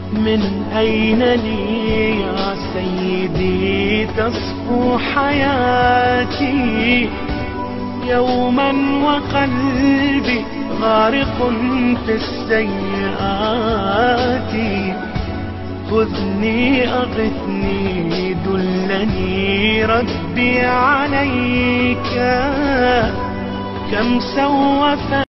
من أين لي يا سيدي تصفو حياتي يوما وقلبي غارق في السيئات. خذني أغثني دلني ربي عليك، كم سوف